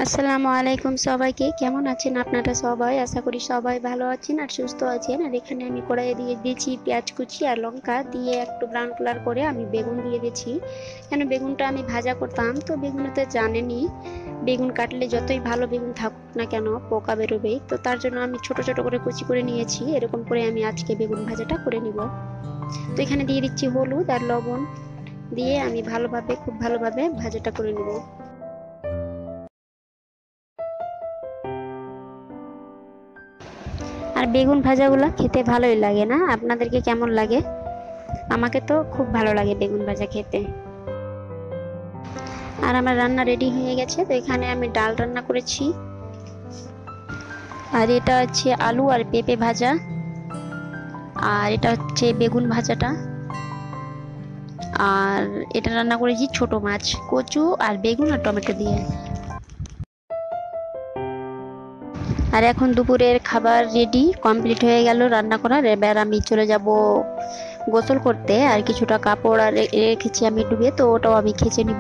আসসালামু আলাইকুম সবাইকে। কেমন আছেন আপনারা সবাই? আশা করি সবাই ভালো আছেন আর সুস্থ আছেন। আর এখানে আমি কড়াইয়ে দিয়ে দিয়েছি পেঁয়াজ কুচি আর লঙ্কা দিয়ে একটু ব্রাউন কালার করে আমি বেগুন দিয়ে দিয়েছি। কেন বেগুনটা আমি ভাজা করতাম, তো বেগুনে তো জানেনই বেগুন কাটলে যতই ভালো বেগুন থাকুক না কেন পোকা বেরোবেই, তো তার জন্য আমি ছোট ছোট করে কুচি করে নিয়েছি। এরকম করে আমি আজকে বেগুন ভাজাটা করে নিব। তো এখানে দিয়ে দিচ্ছি হলুদ আর লবণ দিয়ে আমি খুব ভালোভাবে ভাজাটা করে নিব। আর বেগুন ভাজাগুলো খেতে ভালোই লাগে না? আপনাদেরকে কেমন লাগে? আমাকে তো খুব ভালো লাগে বেগুন ভাজা খেতে। আর আমার রান্না রেডি হয়ে গেছে। তো এখানে আমি ডাল রান্না করেছি, আর এটা হচ্ছে আলু আর পেঁপে ভাজা, আর এটা হচ্ছে বেগুন ভাজাটা, আর এটা রান্না করেছি ছোট মাছ, কচু আর বেগুন আর টমেটো দিয়ে। আর এখন দুপুরের খাবার রেডি কমপ্লিট হয়ে গেল রান্না করার। এবার আমি চলে যাব গোসল করতে। আর কিছুটা কাপড় আর রেখেছি আমি ডুবিয়ে, তো ওটাও আমি খেঁচে নিব।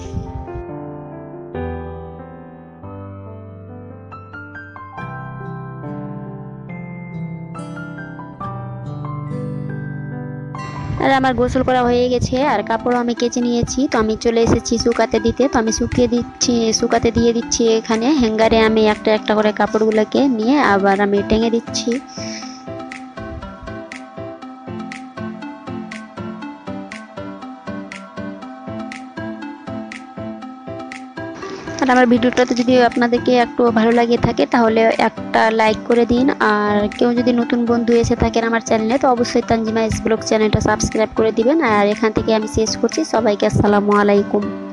আর আমার গোসল করা হয়ে গেছে আর কাপড়ও আমি কেচে নিয়েছি। তো আমি চলে এসেছি শুকাতে দিতে। তো আমি শুকাতে দিয়ে দিচ্ছি। এখানে হ্যাঙ্গারে আমি একটা একটা করে কাপড়গুলোকে নিয়ে আবার আমি টেঙে দিচ্ছি। আর আমার ভিডিওটাতে যদি আপনাদেরকে একটু ভালো লাগে থাকে তাহলে একটা লাইক করে দিন। আর কেউ যদি নতুন বন্ধু এসে থাকেন আমার চ্যানেলে, তো অবশ্যই তানজিমা ব্লগ চ্যানেলটা সাবস্ক্রাইব করে দিবেন। আর এখান থেকে আমি শেষ করছি। সবাইকে আসসালামু আলাইকুম।